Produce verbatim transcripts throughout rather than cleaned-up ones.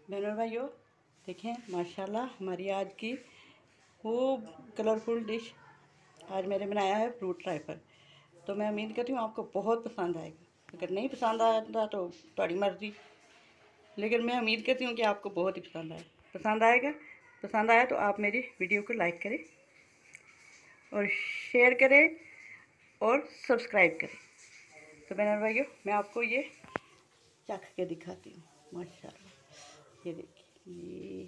बहनों और भाइयों, देखें माशाल्लाह हमारी आज की खूब कलरफुल डिश आज मैंने बनाया है फ्रूट ट्राइफल। तो मैं उम्मीद करती हूँ आपको बहुत पसंद आएगा। अगर नहीं पसंद आया तो तुम्हारी मर्ज़ी, लेकिन मैं उम्मीद करती हूँ कि आपको बहुत ही पसंद आए पसंद आएगा। पसंद आया तो आप मेरी वीडियो को लाइक करें और शेयर करें और सब्सक्राइब करें। तो बहनों और भाइयों, मैं आपको ये चख के दिखाती हूँ। माशाल्लाह, ये देखिए, ये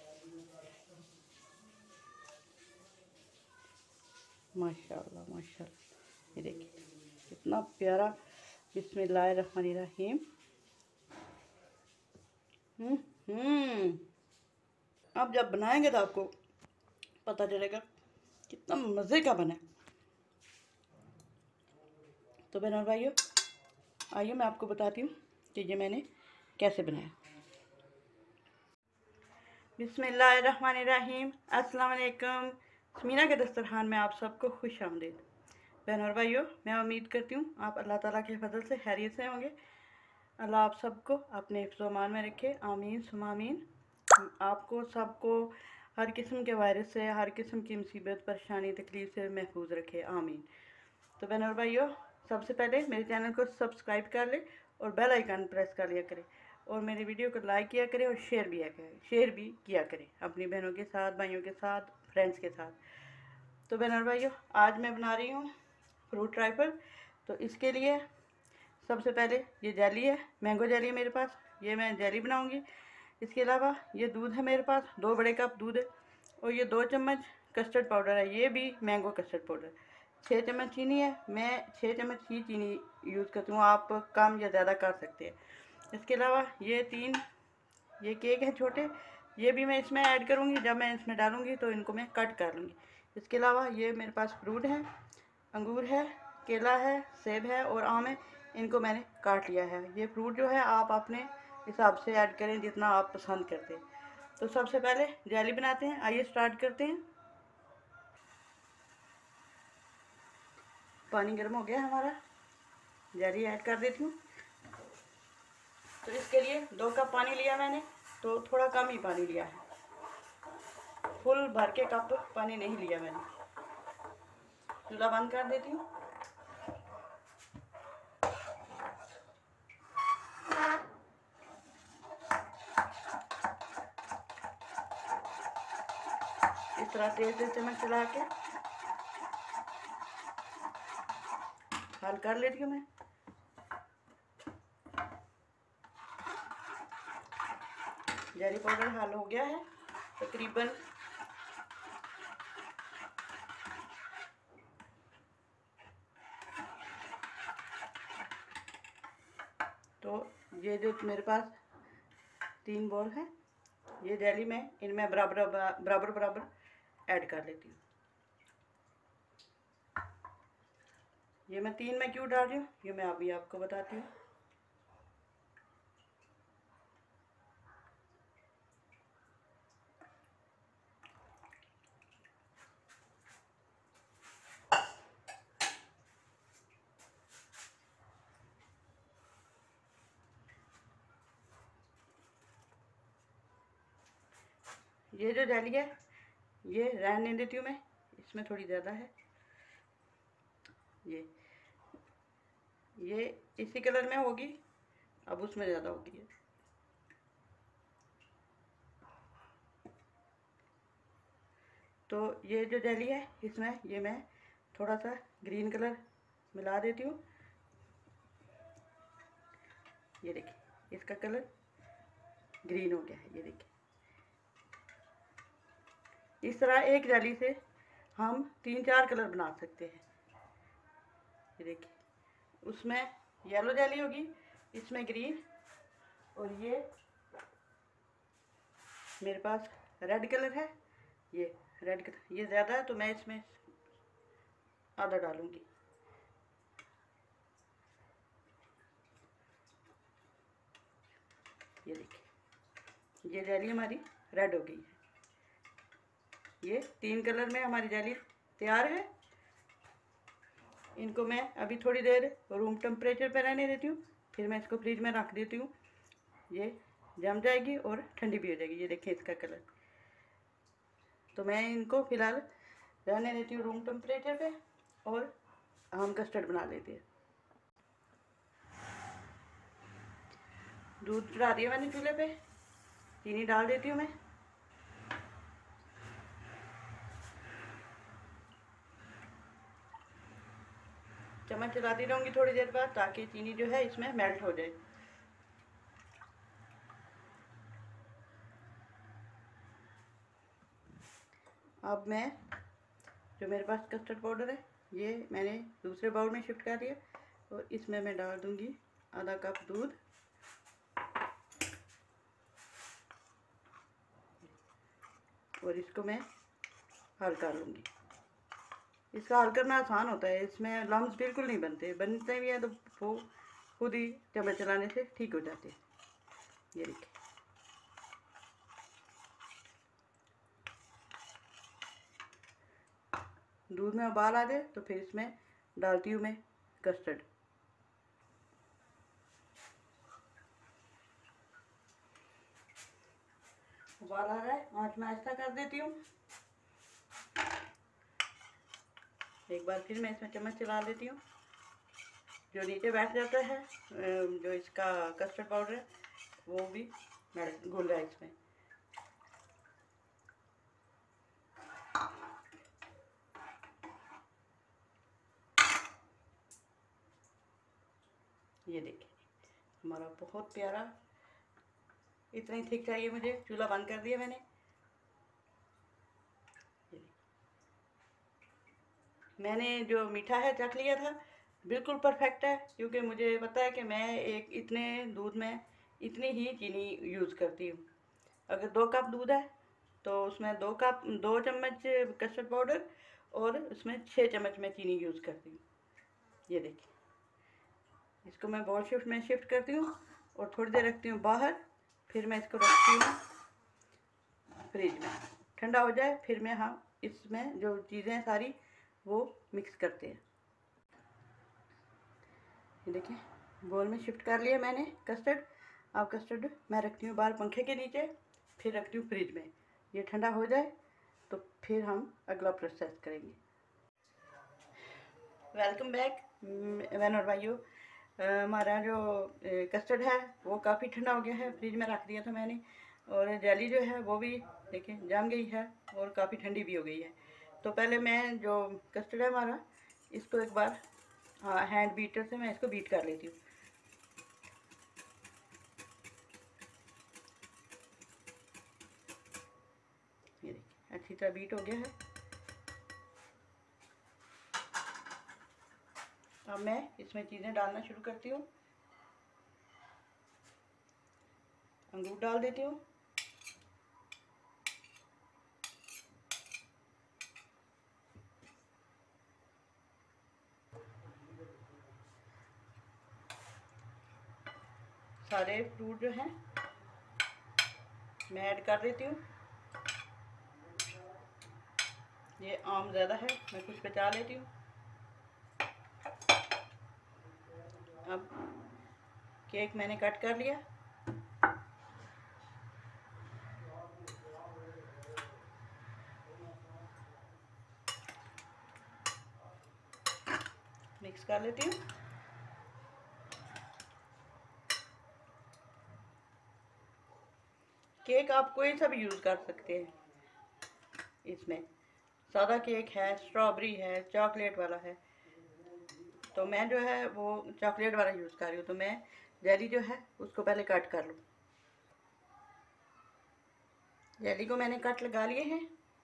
माशाल्लाह माशाल्लाह, ये देखिए कितना प्यारा। बिस्मिल्लाहिर्रहमानिर्रहीम। हम्म हम्म आप जब बनाएंगे तो आपको पता चलेगा कितना मज़े का बना। तो बहनों भाइयों, आइए मैं आपको बताती हूँ कि ये मैंने कैसे बनाया। बिस्मिल्लाहिर्रहमानिर्रहीम। अस्सलाम वालेकुम। मीना के दस्तरखान में आप सबको खुश आमदीद। बहनों और भाइयों, मैं उम्मीद करती हूँ आप अल्लाह ताला के फजल से खैरियत से होंगे। अल्लाह आप सबको अपने हिफ्ज़-ओ-अमान में रखे, आमीन सुम्मा आमीन। आपको सबको हर किस्म के वायरस से, हर किस्म की मुसीबत, परेशानी, तकलीफ़ से महफूज रखे, आमीन। तो बहनों और भाइयों, सबसे पहले मेरे चैनल को सब्सक्राइब कर ले और बेल आइकन प्रेस कर लिया करें और मेरी वीडियो को लाइक किया करें और शेयर भी किया करें शेयर भी किया करें अपनी बहनों के साथ, भाइयों के साथ, फ्रेंड्स के साथ। तो बहनों और भाइयों, आज मैं बना रही हूँ फ्रूट ट्राइफल। तो इसके लिए सबसे पहले ये जेली है, मैंगो जेली है मेरे पास, ये मैं जेली बनाऊंगी। इसके अलावा ये दूध है मेरे पास, दो बड़े कप दूध है और ये दो चम्मच कस्टर्ड पाउडर है, ये भी मैंगो कस्टर्ड पाउडर। छः चम्मच चीनी है, मैं छः चम्मच ही चीनी यूज़ करती हूँ, आप कम या ज़्यादा कर सकते हैं। इसके अलावा ये तीन ये केक हैं छोटे, ये भी मैं इसमें ऐड करूँगी। जब मैं इसमें डालूँगी तो इनको मैं कट कर लूँगी। इसके अलावा ये मेरे पास फ्रूट है, अंगूर है, केला है, सेब है और आम है। इनको मैंने काट लिया है। ये फ्रूट जो है आप अपने हिसाब से ऐड करें जितना आप पसंद करते हैं। तो सबसे पहले जेली बनाते हैं, आइए स्टार्ट करते हैं। पानी गर्म हो गया हमारा, जेली ऐड कर देती हूँ। तो इसके लिए दो कप पानी लिया मैंने, तो थोड़ा कम ही पानी लिया है, फुल भर के कप पानी नहीं लिया मैंने। चूल्हा बंद कर देती हूँ। इस तरह तेज तेज चम्मच चला के हल कर लेती हूँ मैं। जेली पाउडर हल हो गया है तकरीबन। तो ये जो मेरे पास तीन बॉल है, ये जेली में इनमें बराबर बराबर बराबर ऐड कर लेती हूँ। ये मैं तीन में क्यों डाल रही हूँ ये मैं अभी आपको बताती हूँ। ये जो जेली है ये रहने देती हूँ मैं, इसमें थोड़ी ज़्यादा है। ये ये इसी कलर में होगी, अब उसमें ज़्यादा होती है। तो ये जो जेली है इसमें ये मैं थोड़ा सा ग्रीन कलर मिला देती हूँ। ये देखिए इसका कलर ग्रीन हो गया है, ये देखिए। इस तरह एक जेली से हम तीन चार कलर बना सकते हैं। ये देखिए उसमें येलो जेली होगी, इसमें ग्रीन, और ये मेरे पास रेड कलर है। ये रेड कलर ये ज़्यादा है तो मैं इसमें आधा डालूंगी। ये देखिए ये जेली हमारी रेड हो गई है। ये तीन कलर में हमारी जेली तैयार है। इनको मैं अभी थोड़ी देर रूम टेम्परेचर पर रहने देती हूँ, फिर मैं इसको फ्रिज में रख देती हूँ। ये जम जाएगी और ठंडी भी हो जाएगी। ये देखें इसका कलर। तो मैं इनको फ़िलहाल रहने देती हूँ रूम टेम्परेचर पे और हम कस्टर्ड बना लेते हैं। दूध चढ़ा दिया मैंने चूल्हे पे, चीनी डाल देती हूँ मैं। चम्मच चलाती रहूँगी थोड़ी देर बाद ताकि चीनी जो है इसमें मेल्ट हो जाए। अब मैं जो मेरे पास कस्टर्ड पाउडर है ये मैंने दूसरे बाउल में शिफ्ट कर दिया और इसमें मैं डाल दूँगी आधा कप दूध। और इसको मैं हल कर लूँगी। इसका हल करना आसान होता है, इसमें लम्स बिल्कुल नहीं बनते, बनते भी हैं तो वो खुद ही चम्मच चलाने से ठीक हो जाते हैं। ये देखिए दूध में उबाल आ जाए तो फिर इसमें डालती हूँ मैं कस्टर्ड। उबाल आ रहा है, आँच में आहिस्ता कर देती हूँ। एक बार फिर मैं इसमें चम्मच चला लेती हूँ। जो नीचे बैठ जाता है जो इसका कस्टर्ड पाउडर है वो भी घुल रहा है इसमें। ये देखिए हमारा बहुत प्यारा, इतना ही थिक चाहिए मुझे। चूल्हा बंद कर दिया मैंने। मैंने जो मीठा है चख लिया था, बिल्कुल परफेक्ट है, क्योंकि मुझे पता है कि मैं एक इतने दूध में इतनी ही चीनी यूज़ करती हूँ। अगर दो कप दूध है तो उसमें दो कप दो चम्मच कस्टर्ड पाउडर और उसमें छः चम्मच मैं चीनी यूज़ करती हूँ। ये देखिए इसको मैं बॉल शिफ्ट में शिफ्ट करती हूँ और थोड़ी देर रखती हूँ बाहर। फिर मैं इसको रखती हूँ फ्रिज में, ठंडा हो जाए फिर मैं हम इसमें जो चीज़ें सारी वो मिक्स करते हैं। ये देखिए बॉल में शिफ्ट कर लिया मैंने कस्टर्ड। अब कस्टर्ड मैं रखती हूँ बाहर पंखे के नीचे, फिर रखती हूँ फ्रिज में। ये ठंडा हो जाए तो फिर हम अगला प्रोसेस करेंगे। वेलकम बैक बहन और भाइयों। हमारा जो कस्टर्ड है वो काफ़ी ठंडा हो गया है, फ्रिज में रख दिया था मैंने। और जेली जो है वो भी देखिए जम गई है और काफ़ी ठंडी भी हो गई है। तो पहले मैं जो कस्टर्ड है हमारा इसको एक बार हाँ हैंड बीटर से मैं इसको बीट कर लेती हूँ। ये देखिए अच्छी तरह बीट हो गया है। अब मैं इसमें चीज़ें डालना शुरू करती हूँ। अंगूर डाल देती हूँ, सारे फ्रूट जो हैं मैं ऐड कर देती हूँ। ये आम ज़्यादा है, मैं कुछ बचा लेती हूँ। अब केक मैंने कट कर लिया। मिक्स कर लेती हूँ। केक आप कोई सा भी यूज़ कर सकते हैं। इसमें सादा केक है, स्ट्रॉबेरी है, चॉकलेट वाला है। तो मैं जो है वो चॉकलेट वाला यूज़ कर रही हूँ। तो मैं जेली जो है उसको पहले कट कर लूँ। जेली को मैंने कट लगा लिए हैं।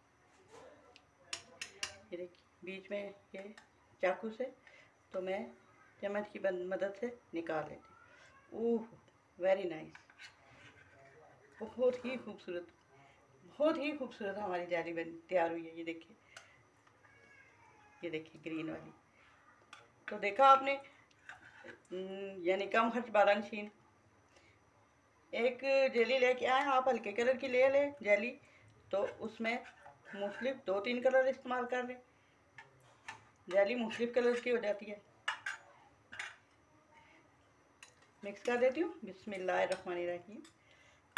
ये देखिए बीच में ये चाकू से तो मैं चम्मच की मदद से निकाल लेती हूँ। ओह वेरी नाइस, बहुत ही खूबसूरत, बहुत ही खूबसूरत हमारी जेली बन तैयार हुई है। ये देखिए, ये देखिए ग्रीन वाली। तो देखा आपने, यानी कम खर्च बारह नशीन। एक जेली लेके आए आप हल्के कलर की ले लें जेली, तो उसमें मुख्तलिफ दो तीन कलर इस्तेमाल कर लें, जेली मुख्तलिफ कलर की हो जाती है। मिक्स कर देती हूँ। बिस्मिल्लाहिर्रहमानिर्रहीम।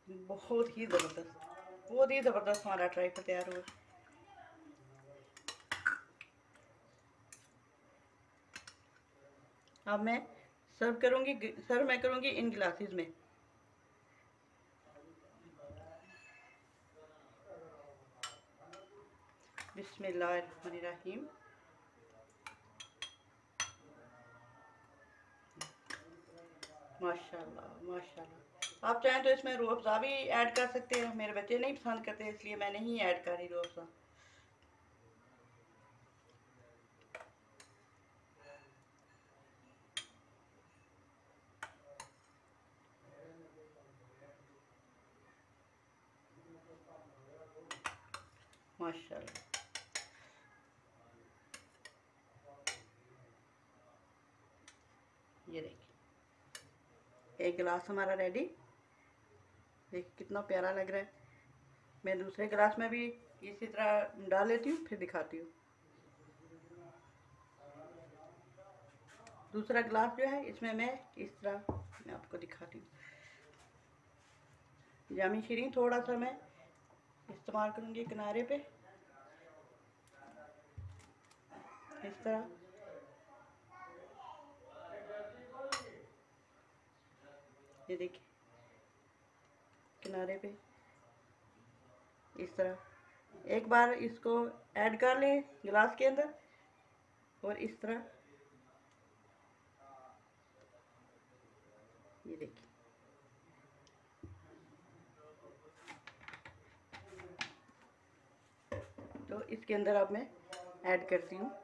बहुत ही ज़बरदस्त, बहुत ही ज़बरदस्त हमारा ट्राइफल तैयार हुआ। अब मैं सर्व करूँगी, सर्व मैं करूँगी इन गिलासेस में। बिस्मिल्लाहिर्रहमानिर्रहीम। माशाल्लाह माशाल्लाह। आप चाहें तो इसमें रूह अफ़ज़ा भी ऐड कर सकते हैं, मेरे बच्चे नहीं पसंद करते इसलिए मैं नहीं ऐड कर रही रूह अफ़ज़ा। माशाल्लाह। ये देखिए एक गिलास हमारा रेडी। देखिए कितना प्यारा लग रहा है। मैं दूसरे गिलास में भी इसी तरह डाल लेती हूँ, फिर दिखाती हूँ। दूसरा गिलास जो है इसमें मैं इस तरह मैं आपको दिखाती हूँ। जामी शीरीन थोड़ा सा मैं इस्तेमाल करूँगी किनारे पे, इस तरह। ये देखिए किनारे पे इस तरह। एक बार इसको ऐड कर लें गिलास के अंदर और इस तरह। ये देखिए तो इसके अंदर अब मैं ऐड करती हूँ।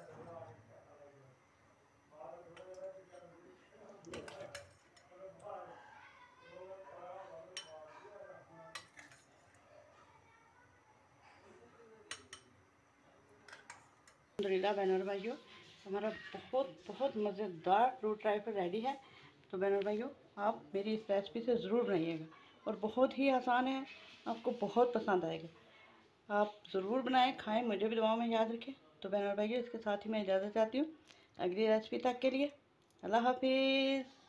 अल्हम्दुलिल्लाह बहनों और भाइयों, हमारा बहुत बहुत मज़ेदार फ्रूट ट्राइफल रेडी है। तो बहनों और भाइयों, आप मेरी इस रेसिपी से ज़रूर बनाइएगा और बहुत ही आसान है, आपको बहुत पसंद आएगा। आप ज़रूर बनाएं, खाएं, मुझे भी दुआओं में याद रखें। तो बहनों और भाइयों, इसके साथ ही मैं इजाज़त चाहती हूँ अगली रेसिपी तक के लिए। अल्लाह हाफिज़।